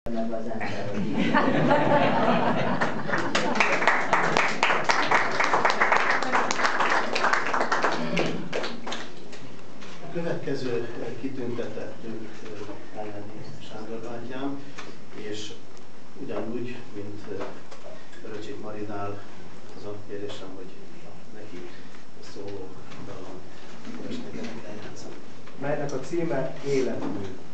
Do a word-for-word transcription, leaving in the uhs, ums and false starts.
meg az ember, hogy így. A következő kitüntetettünk elleni Sándor bátyám, és ugyanúgy, mint Öröcsik Marinál, az a kérésem, hogy neki szóló dalon most nekem eljátszom. Melynek a címe Életmű.